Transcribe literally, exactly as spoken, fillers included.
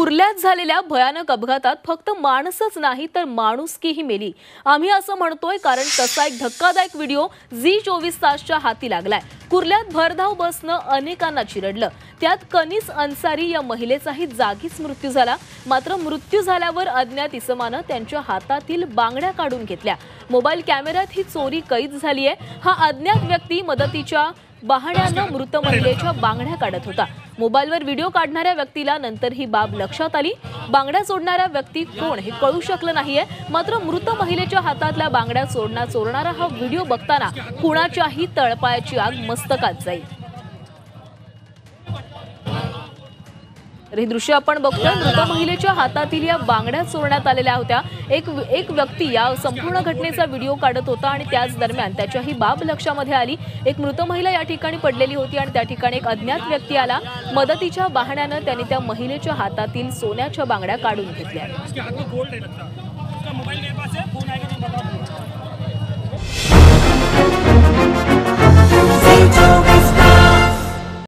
कुर्ल्यात झालेल्या भयानक अपघातात फक्त माणसच नाही तर माणुसकीही मेली। आम्ही असं म्हणतोय कारण तसा एक धक्कादायक व्हिडिओ झी चोवीस तासच्या हाती लागलाय। कुर्ल्यात भरधाव बसनं अनेकांना चिरडलं। त्यात कनीस अन्सारी या महिलेचाही जागीच मृत्यू झाला। मात्र मृत्यू झाल्यावर अज्ञात इसमानं त्यांच्या हातातील बांगड्या काढून घेतल्या। मोबाईल कॅमेऱ्यात ही चोरी कैद झाली आहे। हा अज्ञात व्यक्ती मदतीच्या बहाण्यानं मृत महिलेच्या बांगड्या काढत होता। मोबाईलवर व्हिडिओ काढणाऱ्या व्यक्तीला नंतर ही बाब लक्षात आली। बांगड्या सोडणारा व्यक्ती कोण हे कळू शकलं नाहीये। मात्र मृत महिलेच्या हातातल्या बांगड्या सोडणा चोरणारा हा व्हिडिओ बघताना कुणाच्याही तळपायाची आग मस्तकात जाईल। हे दृश्य आपण बघतोय। मृत महिलेच्या हातातील या बांगड्या चोरण्यात आलेल्या होत्या। एक एक व्यक्ती या संपूर्ण घटनेचा व्हिडिओ काढत होता आणि त्याच दरम्यान त्याच्या ही बाब लक्षामध्ये आली। एक मृत महिला या ठिकाणी पडलेली होती आणि त्या ठिकाणी एक अज्ञात व्यक्ती आला। मदतीच्या बहाण्यानं त्याने त्या महिलेच्या हातातील सोन्याच्या बांगड्या काढून घेतल्या।